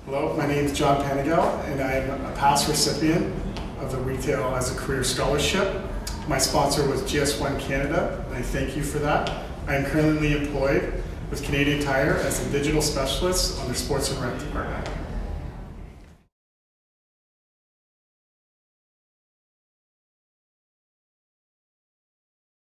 Hello, my name is John Panighel, and I am a past recipient of the Retail as a Career Scholarship. My sponsor was GS1 Canada, and I thank you for that. I am currently employed with Canadian Tire as a digital specialist on their sports and rec department.